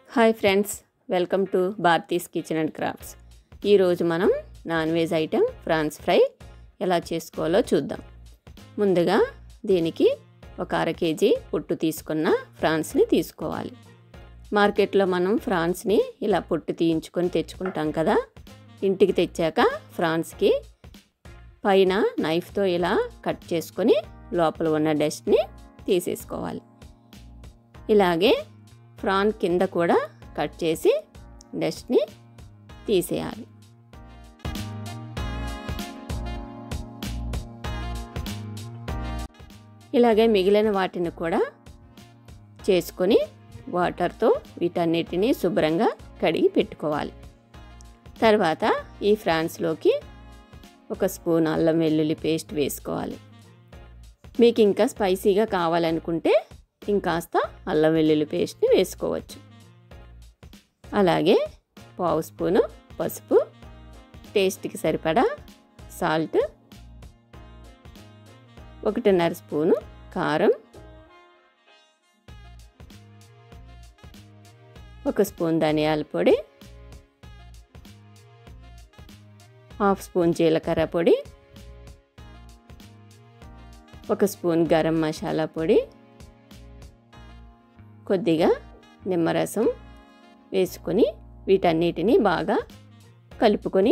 Hi friends, welcome to Bharati's kitchen and crafts. ఈరోజు మనం non veg item prawns fry ఎలా చేసుకోవాలో చూద్దాం. ముందుగా దీనికి ఒక అర కేజీ పొట్టు తీసుకున్న ఫ్రాన్స్ని తీసుకోవాలి. మార్కెట్లో మనం ఫ్రాన్స్ని ఇలా పొట్టు తీయించుకొని తెచ్చుకుంటాం కదా. ఇంటికి తెచ్చాక ఫ్రాన్స్కి పైన నైఫ్తో ఇలా కట్ చేసుకొని లోపల ఉన్న డస్ట్ని తీసేసుకోవాలి. ఇలాగే ఫ్రాన్ కింద కూడా కట్ చేసి డస్ట్ని తీసేయాలి. ఇలాగే మిగిలిన వాటిని కూడా చేసుకొని వాటర్తో వీటన్నిటిని శుభ్రంగా కడిగి పెట్టుకోవాలి. తర్వాత ఈ ఫ్రాన్స్లోకి ఒక స్పూన్ అల్లం వెల్లుల్లి పేస్ట్ వేసుకోవాలి. మీకు ఇంకా స్పైసీగా కావాలనుకుంటే ఇంకాస్త అల్లం వెల్లుల్లి పేస్ట్ని వేసుకోవచ్చు. అలాగే పావు స్పూను పసుపు, టేస్ట్కి సరిపడా సాల్ట్, 1.5 స్పూను కారం, 1 స్పూన్ ధనియాల పొడి, 1/2 స్పూన్ జీలకర్ర పొడి, 1 స్పూన్ గరం మసాలా పొడి, కొద్దిగా నిమ్మరసం వేసుకొని వీటన్నిటిని బాగా కలుపుకొని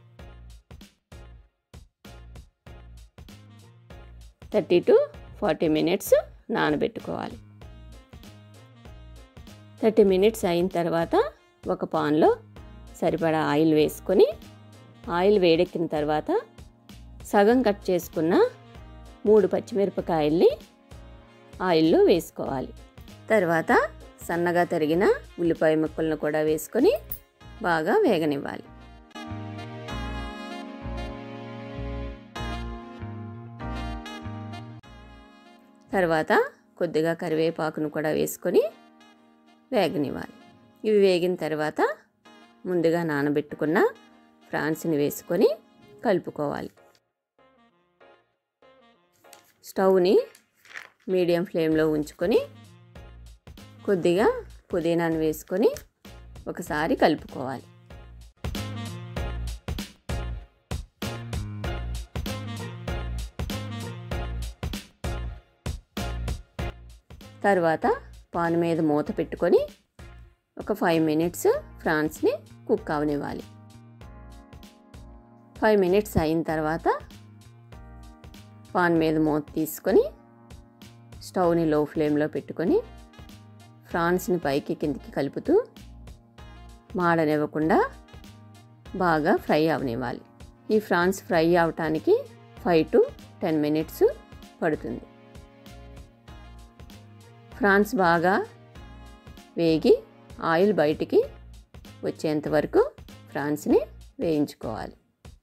30 to 40 మినిట్స్ నానబెట్టుకోవాలి. 30 మినిట్స్ అయిన తర్వాత ఒక పాన్లో సరిపడా ఆయిల్ వేసుకొని, ఆయిల్ వేడెక్కిన తర్వాత సగం కట్ చేసుకున్న 3 పచ్చిమిరపకాయల్ని ఆయిల్లో వేసుకోవాలి. తర్వాత సన్నగా తరిగిన ఉల్లిపాయ ముక్కలను కూడా వేసుకొని బాగా వేగనివ్వాలి. తర్వాత కొద్దిగా కరివేపాకును కూడా వేసుకొని వేగనివ్వాలి. ఇవి వేగిన తర్వాత ముందుగా నానబెట్టుకున్న ఫ్రాన్స్ని వేసుకొని కలుపుకోవాలి. స్టవ్ని మీడియం ఫ్లేమ్లో ఉంచుకొని కొద్దిగా పుదీనాను వేసుకొని ఒకసారి కలుపుకోవాలి. తర్వాత పాన్ మీద మూత పెట్టుకొని ఒక 5 మినిట్స్ ఫ్రాన్స్ని కుక్ అవనివ్వాలి. 5 మినిట్స్ అయిన తర్వాత పాన్ మీద మూత తీసుకొని స్టవ్ని లో ఫ్లేమ్లో పెట్టుకొని ఫ్రాన్స్ని పైకి కిందికి కలుపుతూ మాడనివ్వకుండా బాగా ఫ్రై అవనివ్వాలి. ఈ ఫ్రాన్స్ ఫ్రై అవటానికి 5 to 10 మినిట్స్ పడుతుంది. ఫ్రాన్స్ బాగా వేగి ఆయిల్ బయటికి వచ్చేంత వరకు ఫ్రాన్స్ని వేయించుకోవాలి.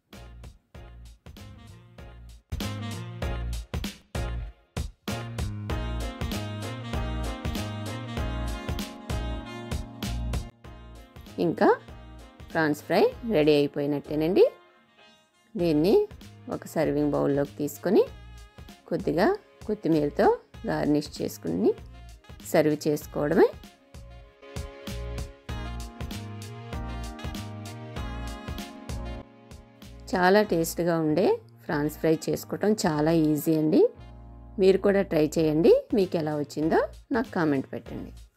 ఇంకా ఫ్రాన్స్ ఫ్రై రెడీ అయిపోయినట్టేనండి. దీన్ని ఒక సర్వింగ్ బౌల్లోకి తీసుకొని కొద్దిగా కొత్తిమీరతో గార్నిష్ చేసుకుని సర్వ్ చేసుకోవడమే. చాలా టేస్ట్గా ఉండే ఫ్రాన్స్ ఫ్రై చేసుకోవటం చాలా ఈజీ అండి. మీరు కూడా ట్రై చేయండి. మీకు ఎలా వచ్చిందో నాకు కామెంట్ పెట్టండి.